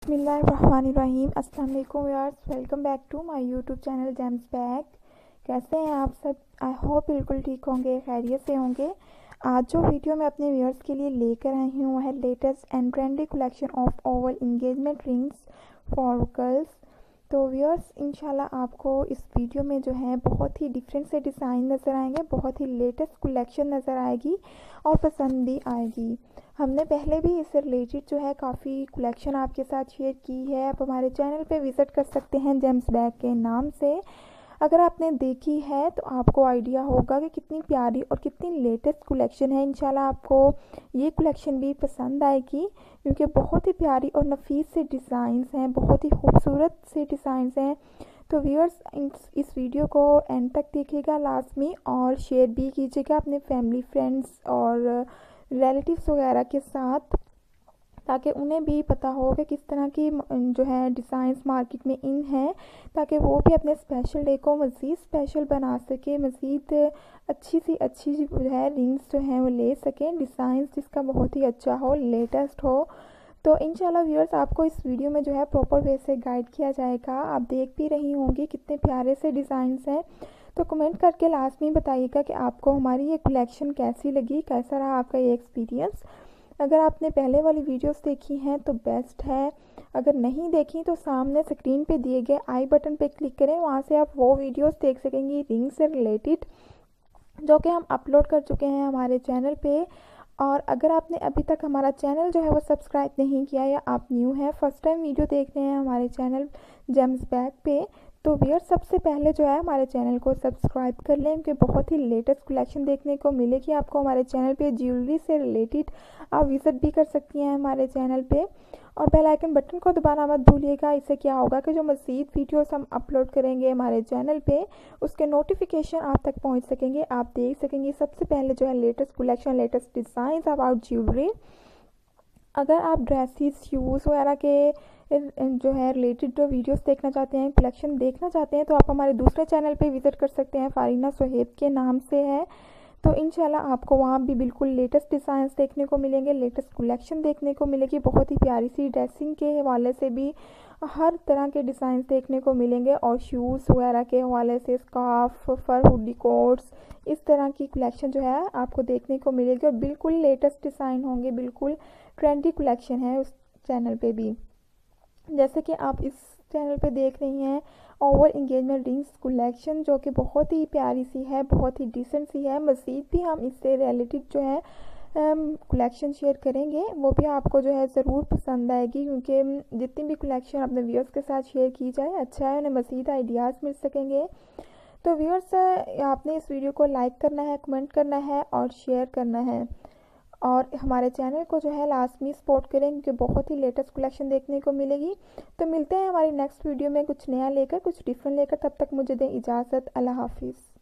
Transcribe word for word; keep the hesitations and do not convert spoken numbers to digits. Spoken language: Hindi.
बिस्मिल्लाहिर्रहमानिर्रहीम। अस्सलाम वालेकुम viewers, welcome back to my YouTube channel Gems Bag. कैसे हैं आप सब? आई होप बिल्कुल ठीक होंगे, खैरियत से होंगे। आज जो वीडियो मैं अपने व्यूअर्स के लिए लेकर आई हूँ वह है latest and trendy collection of oval engagement rings for girls. तो व्यूअर्स, इंशाल्लाह आपको इस वीडियो में जो है बहुत ही डिफरेंट से डिज़ाइन नज़र आएंगे, बहुत ही लेटेस्ट कलेक्शन नज़र आएगी और पसंद भी आएगी। हमने पहले भी इससे रिलेटेड जो है काफ़ी कलेक्शन आपके साथ शेयर की है। आप हमारे चैनल पे विज़िट कर सकते हैं जेम्स बैग के नाम से। अगर आपने देखी है तो आपको आइडिया होगा कि कितनी प्यारी और कितनी लेटेस्ट कलेक्शन है। इंशाल्लाह आपको ये कलेक्शन भी पसंद आएगी क्योंकि बहुत ही प्यारी और नफीस से डिज़ाइंस हैं, बहुत ही खूबसूरत से डिज़ाइंस हैं। तो व्यूअर्स, इस वीडियो को एंड तक देखिएगा लाजमी और शेयर भी कीजिएगा अपने फैमिली, फ्रेंड्स और रिलेटिव्स वगैरह के साथ, ताकि उन्हें भी पता हो कि किस तरह की जो है डिज़ाइंस मार्केट में इन हैं, ताकि वो भी अपने स्पेशल डे को मज़ीद स्पेशल बना सके, मज़ीद अच्छी सी अच्छी जो है रिंग्स जो हैं वो ले सकें, डिज़ाइंस जिसका बहुत ही अच्छा हो, लेटेस्ट हो। तो इंशाल्लाह व्यूअर्स, आपको इस वीडियो में जो है प्रॉपर वे से गाइड किया जाएगा। आप देख भी रही होंगी कितने प्यारे से डिज़ाइंस हैं। तो कमेंट करके लाजमी बताइएगा कि आपको हमारी ये कलेक्शन कैसी लगी, कैसा रहा आपका ये एक्सपीरियंस। अगर आपने पहले वाली वीडियोस देखी हैं तो बेस्ट है, अगर नहीं देखी तो सामने स्क्रीन पे दिए गए आई बटन पे क्लिक करें, वहाँ से आप वो वीडियोस देख सकेंगी रिंग से रिलेटेड जो कि हम अपलोड कर चुके हैं हमारे चैनल पे। और अगर आपने अभी तक हमारा चैनल जो है वो सब्सक्राइब नहीं किया या आप न्यू हैं, फर्स्ट टाइम वीडियो देख रहे हैं हमारे चैनल जेम्स बैग पे, तो व्यूअर सबसे पहले जो है हमारे चैनल को सब्सक्राइब कर लें क्योंकि बहुत ही लेटेस्ट कलेक्शन देखने को मिलेगी आपको हमारे चैनल पे। ज्वेलरी से रिलेटेड आप विज़िट भी कर सकती हैं हमारे चैनल पे और बेल आइकन बटन को दबाना मत भूलिएगा। इससे क्या होगा कि जो मज़ीद वीडियोस हम अपलोड करेंगे हमारे चैनल पे उसके नोटिफिकेशन आप तक पहुंच सकेंगे, आप देख सकेंगे सबसे पहले जो है latest collection, latest design about jewellery. अगर आप ड्रेसेस, शूज़ वगैरह के जो है रिलेटेड जो वीडियोस देखना चाहते हैं, कलेक्शन देखना चाहते हैं, तो आप हमारे दूसरे चैनल पे विज़िट कर सकते हैं, फारीना सोहेब के नाम से है। तो इंशाल्लाह आपको वहाँ भी बिल्कुल लेटेस्ट डिज़ाइंस देखने को मिलेंगे, लेटेस्ट कलेक्शन देखने को मिलेगी। बहुत ही प्यारी सी ड्रेसिंग के हवाले से भी हर तरह के डिज़ाइंस देखने को मिलेंगे और शूज़ वगैरह के हवाले से स्कार्फ, फर हुडी कोट्स, इस तरह की कलेक्शन जो है आपको देखने को मिलेगी और बिल्कुल लेटेस्ट डिज़ाइन होंगे, बिल्कुल ट्रेंडी कलेक्शन है उस चैनल पे भी। जैसे कि आप इस चैनल पे देख रही हैं ओवल इंगेजमेंट रिंग्स कलेक्शन जो कि बहुत ही प्यारी सी है, बहुत ही डिसेंट सी है। मज़ीद भी हम इससे रिलेटेड जो है कलेक्शन शेयर करेंगे, वो भी आपको जो है ज़रूर पसंद आएगी क्योंकि जितनी भी कलेक्शन अपने व्यूअर्स के साथ शेयर की जाए अच्छा है, उन्हें मज़ीद आइडियाज़ मिल सकेंगे। तो व्यूअर्स, आपने इस वीडियो को लाइक करना है, कमेंट करना है और शेयर करना है और हमारे चैनल को जो है लाजमी सपोर्ट करें क्योंकि बहुत ही लेटेस्ट कलेक्शन देखने को मिलेगी। तो मिलते हैं हमारी नेक्स्ट वीडियो में कुछ नया लेकर, कुछ डिफरेंट लेकर। तब तक मुझे दें इजाज़त। अल्लाह हाफिज़।